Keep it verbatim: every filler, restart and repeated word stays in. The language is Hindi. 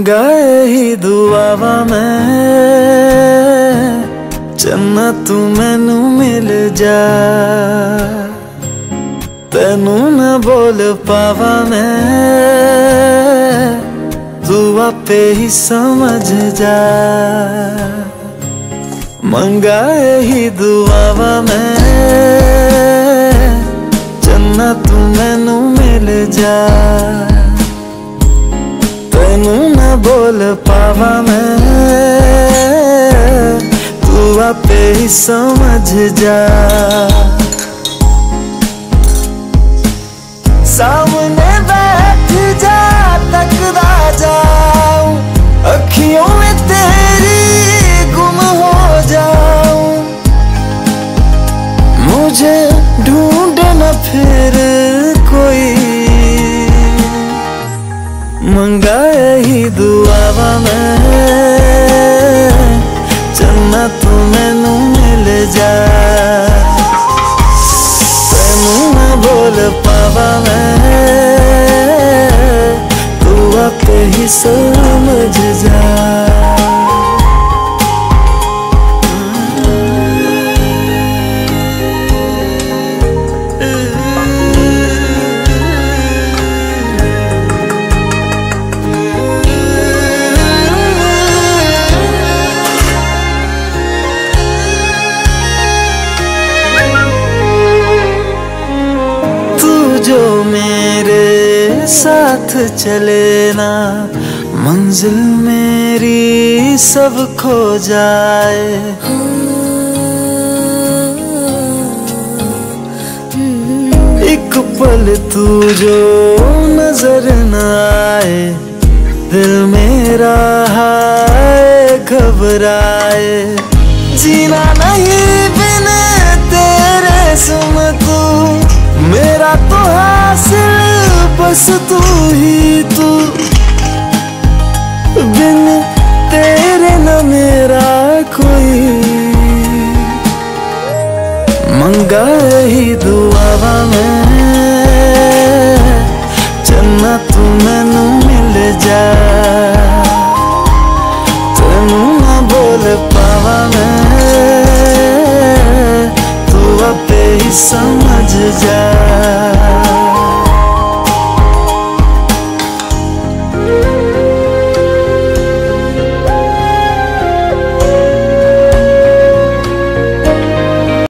मंगा ही दुआवा मैं चन्ना तू मैनू मिल जा, तेनू न बोल पावा मैं तू आपे ही समझ जा। मंगा ही दुआवा मैं चन्ना तू मैनू मिल जा, तेनू न बोल पावा मैं तू आपे ही समझ जा। सामने बैठ जा तकदा जाऊं, अखियों में तेरी गुम हो जाऊं, मुझे ढूंढे न फिर कोई। मंगा ही दुआवा मैं चन्ना तू मैनू मिल जा, तेनू न बोल पावा मैं तू आपे ही समझ जा। जो मेरे साथ चले ना मंजिल मेरी सब खो जाए, एक पल तू जो नजर न आए, दिल मेरा हाय घबराए। जीना नहीं बिन तेरे सुन तू, मेरा तो हासिल बस तू ही तू, बिन तेरे न मेरा कोई। मंगा ही दुआवा मैं चन्ना तू मैनू मिल जा, तेनू न बोल पावा मैं तू आपे ही समझ जा।